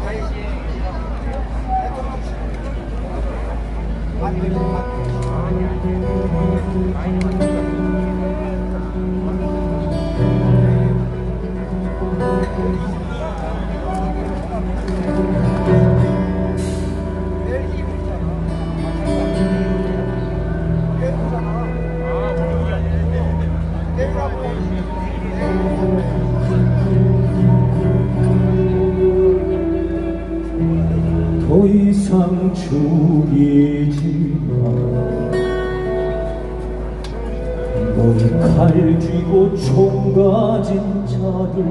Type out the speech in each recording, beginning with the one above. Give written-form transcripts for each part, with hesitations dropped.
더 이상 죽이지 마. 너희 칼 쥐고 총 가진 자들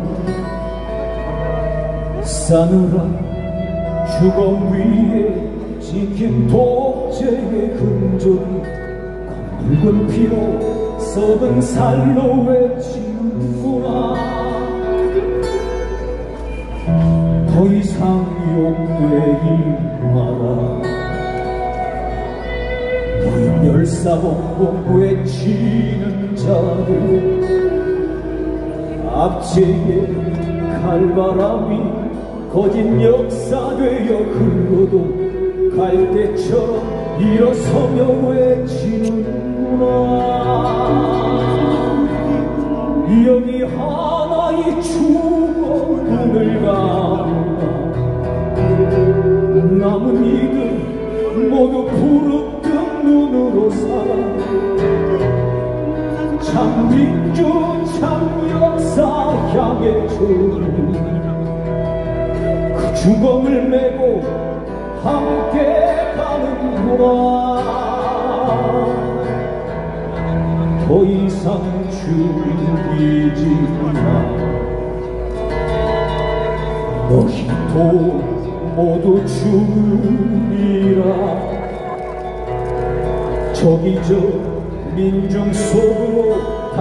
싸늘한 주검 위에 찍힌 독재의 흔적이 붉은 피로 썩은 살로 외치는구나. 더 이상 용되지 마라. 너희 멸사봉봉 외치는 자들 압제의 칼바람이 거짓 역사되어 흘러도 갈대처럼 일어서며 외치는구나. 여기 하나의 죽어 눈을 감아 남은 이들 모두 부릅뜬 눈으로 살아. 참 민주 참 역사 향해 주는 그 주검을 메고 함께 가는구나. 더 이상 죽이지 마. 너희도 모두 죽으리라. 저기 저 민중 속으로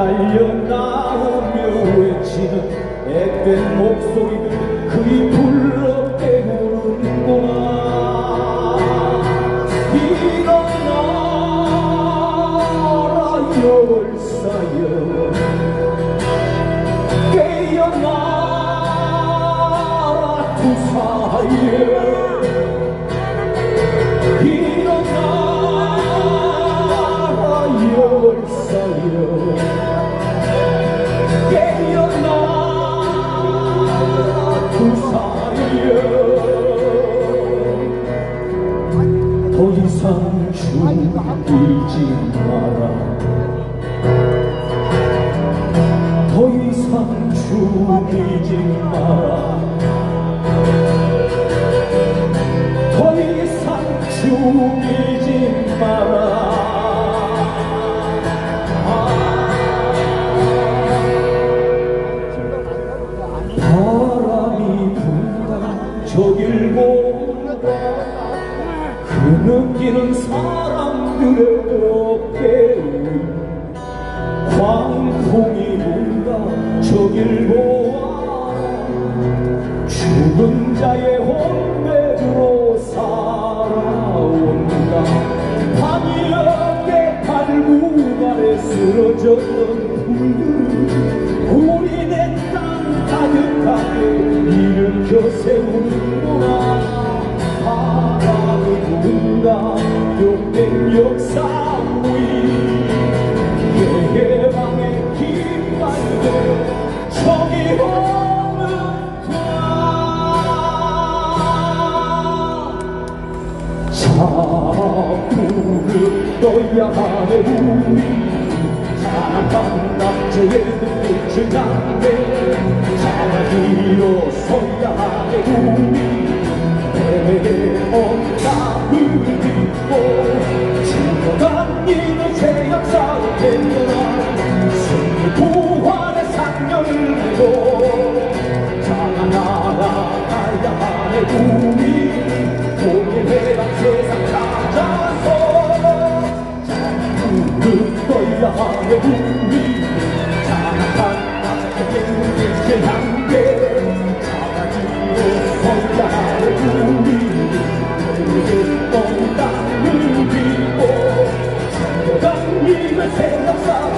달려나오며 외치는 앳된 목소리들 그리 불러 깨우는구나. 열사여 깨어나라 투사여 일어나라 열사여 깨어나라 투사여 더 이상 죽이지 마라. 더 이상 죽이지 마라. 더 이상 죽이지 마라. 바람이 분다 저길 보다 그 느끼는 사람들의 어깨 광풍이 분다 저길 보아 죽은 자의 혼내로 살아온다. 밤이었게 발구간에 쓰러졌던 불들을 우리 내 땅 가득하게 일으켜 세우는구나. 바람이 분다 욕된 역사 위 예방의 깃발들 저기 오는구나. 자부를 떠야 하네 우리 사랑한 낙제의 빛을 향해 자기로 서야 하네 우리 대언담을 딛고 죽어가는 새 역사로 태어난 승리 부활의 상년을 메고 장한 나라 가야 하네 우리 통일해방 세상 찾아서 자유를 떠야 하네 우리 장한 나라의 빛을 향해 자기로 서야 하네 우리 땅을 딛고 장로당님의 새 역사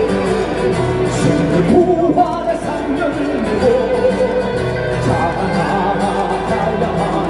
승리 부활의 상년을 메고 자나가야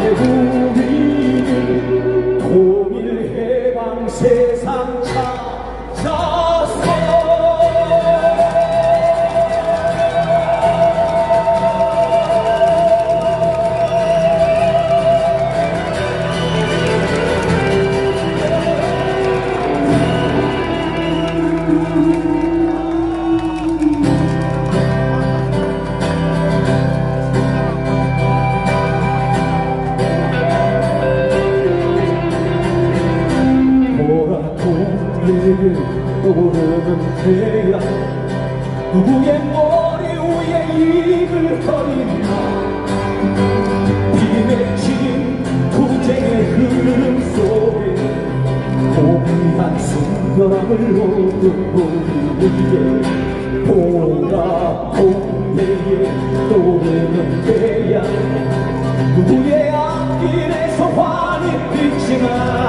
순결함을 얻은 우리에게 보라 동네에 떠오르는 태양 누구의 앞길에서 환히 비치나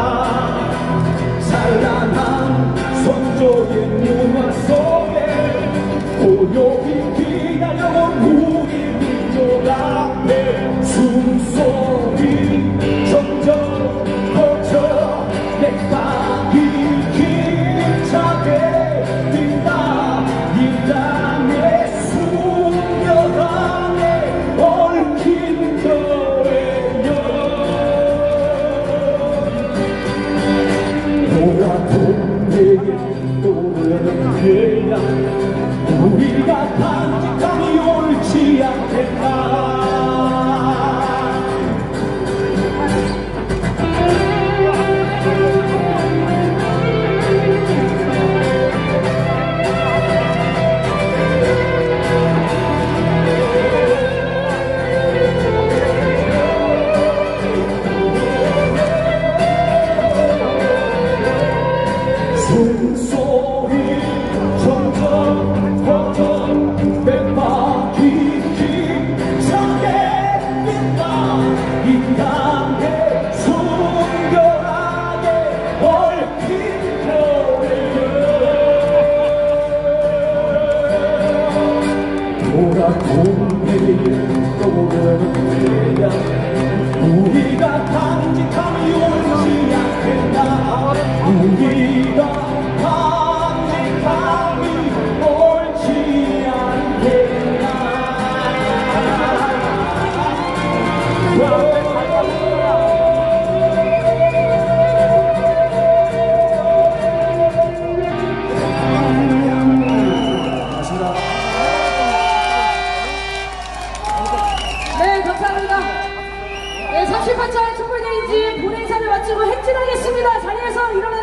찬란한 선조의 문화 속에 고요히 기다려온 우리 민족 앞에 숨소리 점점 거쳐 내 가기 힘차게 뛴다 이 땅의 순결함에 얽힌 거예요. 보라 동네에 떠오르는 태양 우리가 간직함이 옳지 않겠나. 숨소리 점점 커져 내 바퀴 힘차게 뛴다 이 땅에 순결하게 얽힌 거예요. 보라 동네에 떠오르는 태양 우리가 간직함이 옳지 않겠나. 우리가 간직함이 옳지 않겠나. 네, 감사합니다. 네, 38차의 촛불 데이지 본행사를 마치고 행진하겠습니다. 자리에서 일어나